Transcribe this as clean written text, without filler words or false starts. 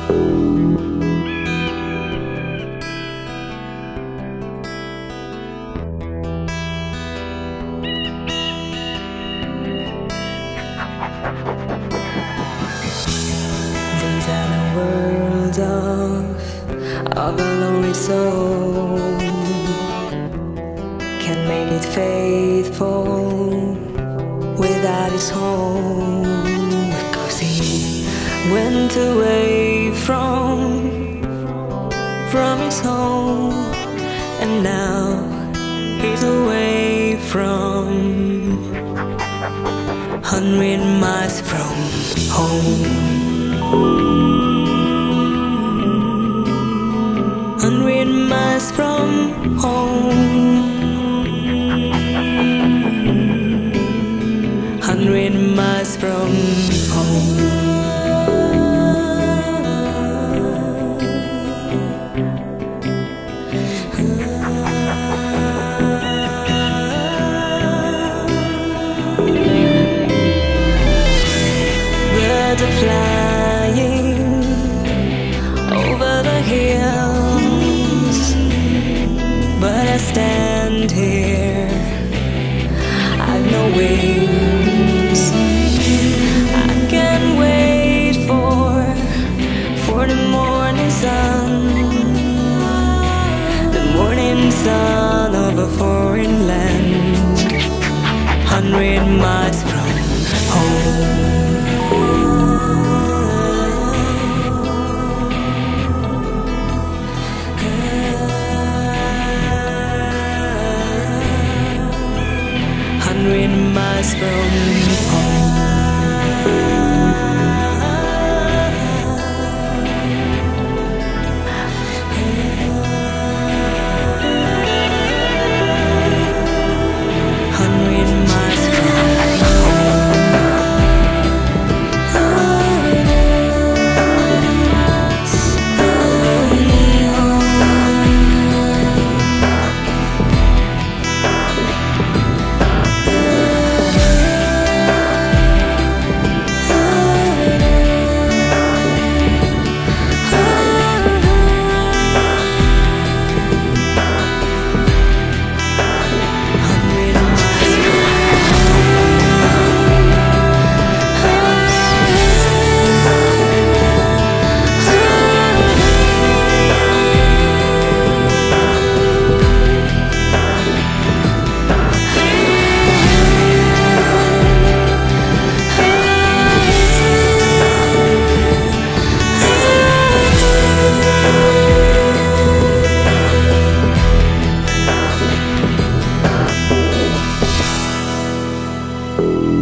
These are the world of a lonely soul. Can't make it faithful without his home, 'cause he went away from his home, and now he's away from 100 miles from home. 100 miles from home. 100 miles from home. 'Birds are flying over the hills, but I stand here, I've no wings. I can't wait for the morning sun, the morning sun of a foreign land. 100 miles from home. 100 miles from home. 100 miles from you.